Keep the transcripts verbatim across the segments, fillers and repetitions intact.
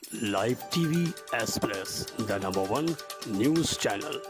Live TV Express, the number one news channel.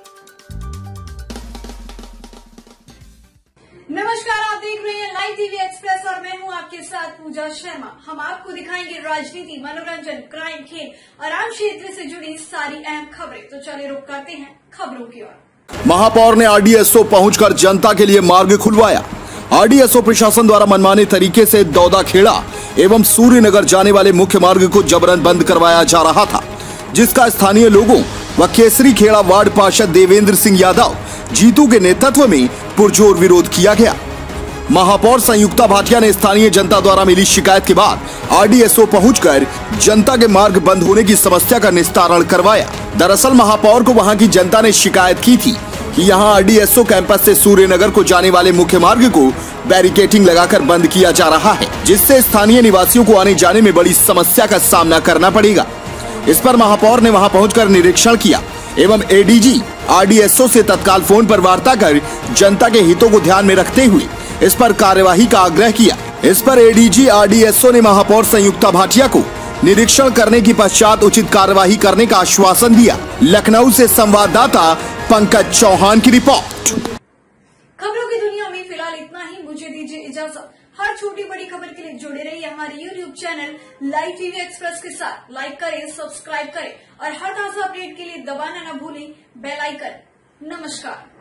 नमस्कार, आप देख रहे हैं लाइव टीवी एक्सप्रेस और मैं हूं आपके साथ पूजा शर्मा। हम आपको दिखाएंगे राजनीति, मनोरंजन, क्राइम, खेल और आम क्षेत्र से जुड़ी सारी अहम खबरें। तो चलिए रुक करते हैं खबरों की ओर। महापौर ने आरडीएसओ पहुंचकर जनता के लिए मार्ग खुलवाया। आरडीएसओ प्रशासन द्वारा मनमाने तरीके से दौदा खेड़ा एवं सूर्यनगर जाने वाले मुख्य मार्ग को जबरन बंद करवाया जा रहा था, जिसका स्थानीय लोगों व केसरी खेड़ा वार्ड पार्षद देवेंद्र सिंह यादव जीतू के नेतृत्व में पुरजोर विरोध किया गया। महापौर संयुक्ता भाटिया ने स्थानीय जनता द्वारा मिली शिकायत के बाद आरडीएसओ पहुंचकर जनता के मार्ग बंद होने की समस्या का निस्तारण करवाया। दरअसल महापौर को वहां की जनता ने शिकायत की थी कि यहां आरडीएसओ कैंपस से सूर्यनगर को जाने वाले मुख्य मार्ग को बैरिकेटिंग लगाकर बंद किया जा रहा है, जिससे स्थानीय निवासियों को आने जाने में बड़ी समस्या का सामना करना पड़ेगा। इस पर महापौर ने वहां पहुंचकर निरीक्षण किया एवं एडीजी आरडीएसओ से तत्काल फोन पर वार्ता कर जनता के हितों को ध्यान में रखते हुए इस पर कार्यवाही का आग्रह किया। इस पर एडीजी आरडीएसओ ने महापौर संयुक्ता भाटिया को निरीक्षण करने की पश्चात उचित कार्यवाही करने का आश्वासन दिया। लखनऊ से संवाददाता पंकज चौहान की रिपोर्ट। खबरों की दुनिया में फिलहाल इतना ही। मुझे दीजिए इजाजत। हर छोटी बड़ी खबर के लिए जुड़े रहिए हमारे YouTube channel live TV Express के साथ। लाइक करें, सब्सक्राइब करें और हर ताजा अपडेट के लिए दबाना न भूलें बेल आइकन। नमस्कार।